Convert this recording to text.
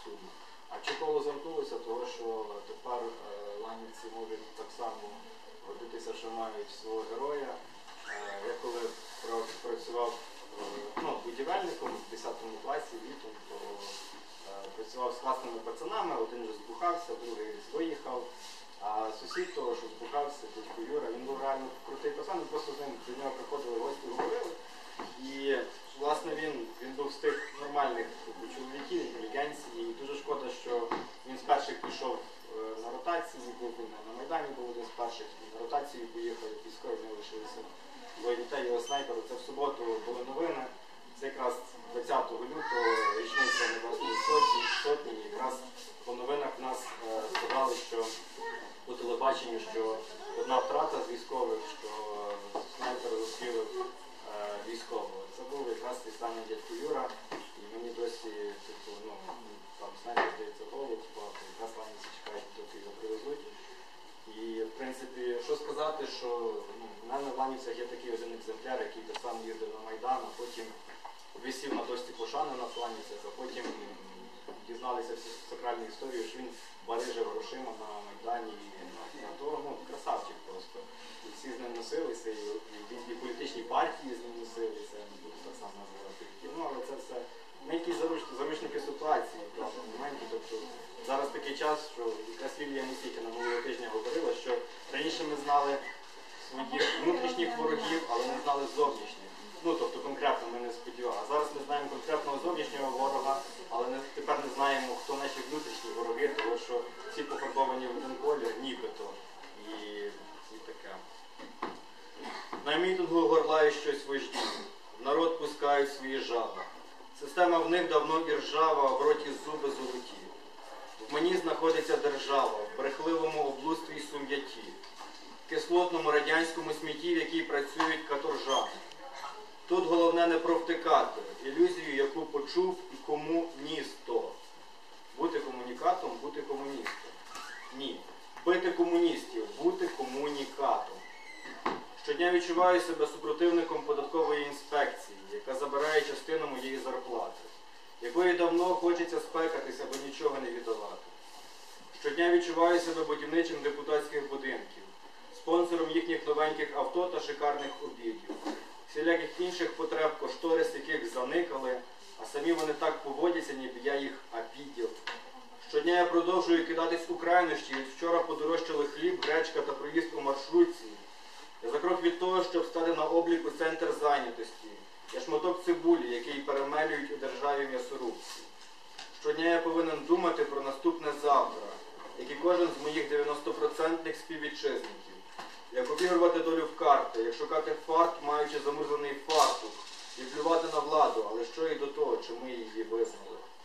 сума. А чи коло замкнулося, того що тепер ланівці можуть так само гордитися, що мають свого героя. Я коли працював будівельником в 10 класі літом, то працював з класними пацанами, один вже збухався, другий виїхав. А сусід того, що збухався, дядько Юра, він був реально крутий пацан, ми просто з ним до нього приходили, гості говорили. І, власне, він був з тих нормальних чоловіків, інтелігенції. І дуже шкода, що він з перших пішов на ротації, був на Майдані, був один з перших, на ротацію поїхав, військові в нього лишилися двоє дітей, його снайперу. Це в суботу були новини. Це якраз 20 лютого, річниця Небесної Сотні, і якраз по новинах в нас сказали, що по телебаченню, що одна втрата з військових, що снайпер розстрілив військового. Це був якраз той самий дядько Юра, і мені досі, там снайпер здається в голову, якраз ланівці чекають, доки його привезуть. І, в принципі, що сказати, що в мене в Ланівцях є такий один екземпляр, який так само їздив на Майдан, а потім висів на дошці пошани на Ланівцях, а потім дізналися всі сакральні історії, що він барижив грошима на Майдані, на того, красавчик просто. І всі з ним носилися, і політичні партії з ним носилися, не буду так само називати. Але це все не якісь заручники ситуації, в моменті. Тобто зараз такий час, що якраз Лілія Нікітіна минулого тижня говорила, що раніше ми знали своїх внутрішніх ворогів, але не знали зовнішніх. Тобто конкретно ми не сподівалися. А зараз ми знаємо конкретного зовнішнього ворога, але тепер не знаємо, хто наші внутрішні вороги, тому що всі пофарбовані в один колір, нібито. І таке. На мітингу горлають щось вожді. В народ пускають свої жала. Система в них давно і ржава, в роті зуби золоті. В мені знаходиться держава, в брехливому облудстві й сум'яті, в кислотному радянському смітті, в якій працюють каторжани. Тут головне не провтикати ілюзію, яку почув і кому ніс то. Бути комунікатом, бути комуністом. Ні. Бити комуністів, бути комунікатом. Щодня відчуваю себе супротивником податкової інспекції, яка забирає частину моєї зарплати, якої давно хочеться спекатися, бо нічого не віддавати. Щодня відчуваю себе будівничим депутатських будинків, спонсором їхніх новеньких авто та шикарних обідів, всіляких інших потреб, кошторис яких заникали, а самі вони так поводяться, ніби я їх обідів. Щодня я продовжую кидатись у крайнощі, від вчора подорожчали хліб, гречка та проїзд у маршрутці. Я за крок від того, щоб стати на облік у центр зайнятості. Я шматок цибулі, який перемелюють у державі м'ясорубці. Щодня я повинен думати про наступне завтра, як і кожен з моїх 90% співвітчизників. Як обігрувати долю в карти, як шукати фарт, маючи замурзаний фартух, і плювати на владу, але що і до того, чи ми її визнали.